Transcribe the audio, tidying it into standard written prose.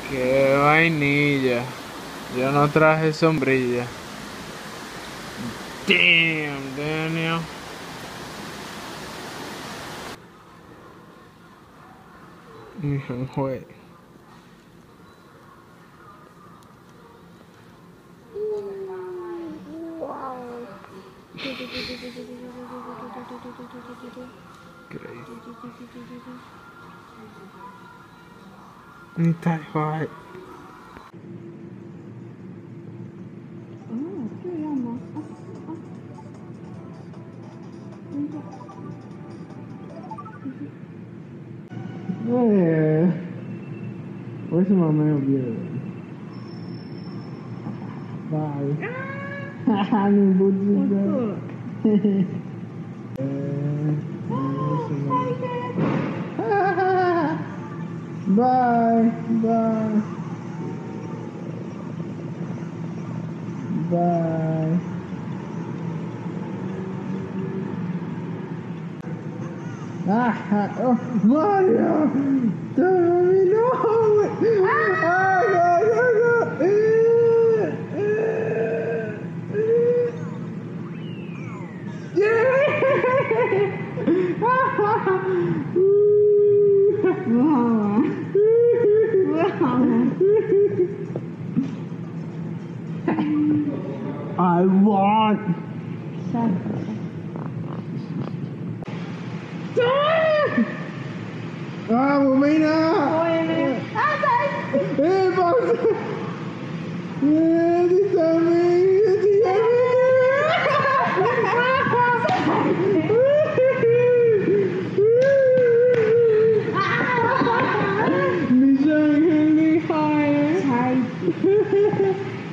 Qué vainilla. Yo no traje sombrilla. Damn, Daniel. Jue. Crazy. Ni tai hoi. Where's my mail bill? Bye. Hahaha, bullshit. Bye. Bye. Bye. Oh, Mario! Tell me no! Oh, no. I want. Ah, Momina! Boss! Di Sammy! Ni siya hindi kaya.